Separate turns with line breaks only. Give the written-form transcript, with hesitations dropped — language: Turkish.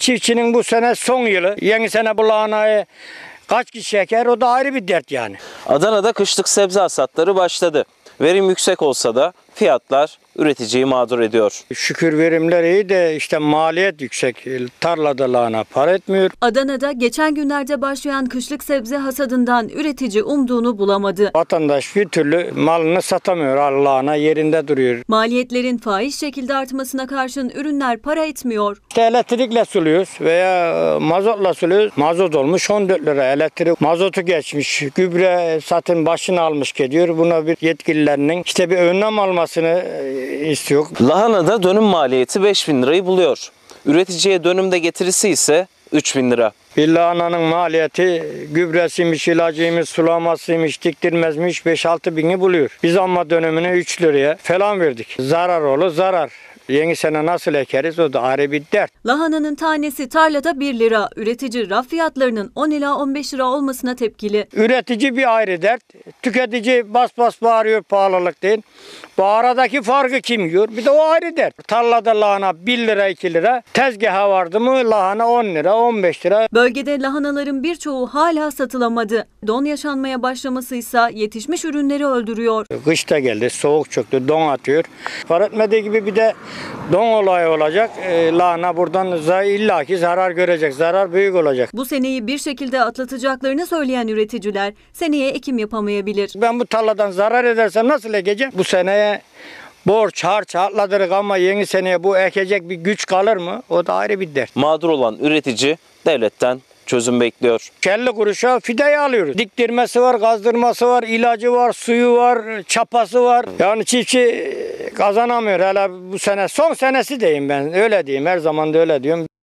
Çiftçinin bu sene son yılı. Yeni sene bu lahanayı kaç kişi eker, o da ayrı bir dert yani.
Adana'da kışlık sebze hasatları başladı. Verim yüksek olsa da fiyatlar üreticiyi mağdur ediyor.
Şükür verimler iyi de işte maliyet yüksek. Tarlada lahana para etmiyor.
Adana'da geçen günlerde başlayan kışlık sebze hasadından üretici umduğunu bulamadı.
Vatandaş bir türlü malını satamıyor. Lahana yerinde duruyor.
Maliyetlerin fahiş şekilde artmasına karşın ürünler para etmiyor.
İşte elektrikle suluyoruz veya mazotla suluyoruz. Mazot olmuş 14 lira. Elektrik mazotu geçmiş. Gübre satın başını almış gidiyor. Buna bir yetkililerinin işte bir önlem almasını istiyor.
Lahanada dönüm maliyeti 5.000 lirayı buluyor. Üreticiye dönümde getirisi ise 3.000 lira.
Bir lahananın maliyeti gübresiymiş, ilacıymış, sulamasıymış, diktirmezmiş 5-6 bini buluyor. Biz ama dönümüne 3 liraya falan verdik. Zarar olur zarar. Yeni sene nasıl ekeriz o da ayrı bir dert.
Lahananın tanesi tarlada 1 lira. Üretici raf fiyatlarının 10 ila 15 lira olmasına tepkili.
Üretici bir ayrı dert. Tüketici bas bas bağırıyor pahalılık değil. Bu aradaki farkı kim yiyor? Bir de o ayrı dert. Tarlada lahana 1 lira 2 lira. Tezgaha vardı mı lahana 10 lira 15 lira.
Bölgede lahanaların birçoğu hala satılamadı. Don yaşanmaya başlaması ise yetişmiş ürünleri öldürüyor.
Kış da geldi, soğuk çöktü, don atıyor. Fark etmediği gibi bir de don olayı olacak. Lahana buradan illaki zarar görecek. Zarar büyük olacak.
Bu seneyi bir şekilde atlatacaklarını söyleyen üreticiler seneye ekim yapamayabilir.
Ben bu tarladan zarar edersem nasıl ekeceğim? Bu seneye borç harç atladırık ama yeni seneye bu ekecek bir güç kalır mı? O da ayrı bir dert.
Mağdur olan üretici devletten çözüm bekliyor. 50
kuruşa fideyi alıyoruz. Diktirmesi var, gazdırması var, ilacı var, suyu var, çapası var. Yani çiftçi kazanamıyor. Hele bu sene son senesi diyeyim ben. Öyle diyeyim. Her zaman da öyle diyorum.